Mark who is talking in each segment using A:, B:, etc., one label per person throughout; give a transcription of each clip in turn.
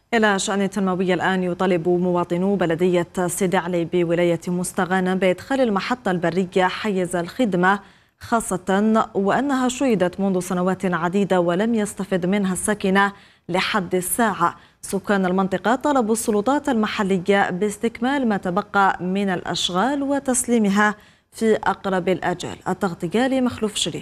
A: إلى شأن تنموي الآن، يطالب مواطنو بلدية سيدي علي بولاية مستغانم بإدخال المحطة البرية حيز الخدمة، خاصة وأنها شيدت منذ سنوات عديدة ولم يستفد منها الساكنة لحد الساعة. سكان المنطقة طلبوا السلطات المحلية باستكمال ما تبقى من الأشغال وتسليمها في أقرب الآجال. التغطية لمخلوف شريف.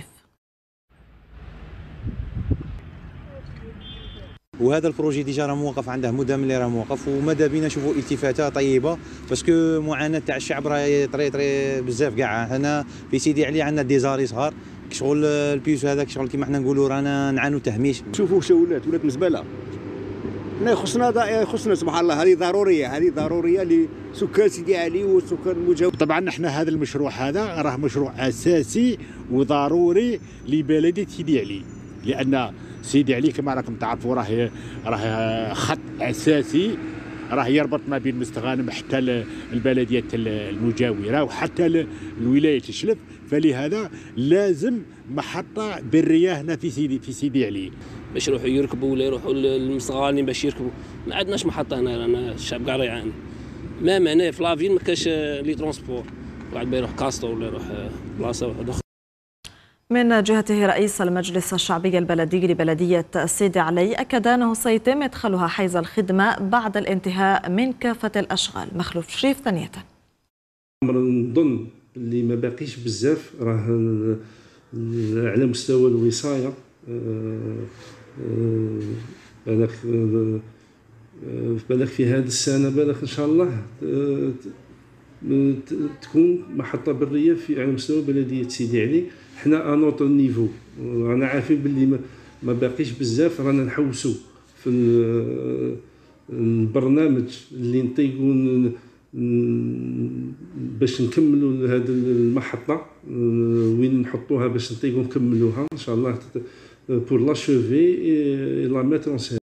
B: وهذا البروجي ديجا راه موقف، عنده مدة ملي راه موقف، وماذا بينا نشوفوا التفاته طيبه، باسكو معاناه تاع الشعب راه طري بزاف كاع. هنا في سيدي علي عندنا ديزاري صغار، شغل البيوس هذاك شغل كيما حنا نقولوا رانا نعانوا تهميش.
C: شوفوا واش ولات مزبله. حنا يخصنا سبحان الله، هذه ضروريه لسكان سيدي علي وسكان المجاور.
D: طبعا احنا هذا المشروع هذا راه مشروع اساسي وضروري لبلديه سيدي علي، لان سيدي علي كما راكم تعرفوا راه خط اساسي، راه يربط ما بين مستغانم حتى البلديات المجاوره وحتى الولايه الشلف، فلهذا لازم محطه بريه هنا في سيدي علي
E: باش يروحوا يركبوا ولا يروحوا للمستغانم باش يركبوا. ما عندناش محطه هنا، رانا الشعب كاع يعاني. ما معناه في لافين ما كاش لي ترونسبور، واحد يروح كاستور ولا يروح بلاصه واحده.
A: من جهته رئيس المجلس الشعبي البلدي لبلدية سيدي علي أكد أنه سيتم إدخالها حيز الخدمة بعد الانتهاء من كافة الأشغال. مخلوف شريف ثانية.
F: نظن اللي ما باقيش بزاف، راه على مستوى الوصاية بالك في هذه السنة، بالك إن شاء الله تكون محطة برية على مستوى بلدية سيدي علي. حنا انوتر نيفو، رانا عارفين باللي ما باقيش بزاف، رانا نحوسوا في البرنامج اللي نطيقوا باش نكملوا هذه المحطة، وين نحطوها باش نطيقوا نكملوها ان شاء الله بور لاشوفي اي لا ميتر اون سيرفيس.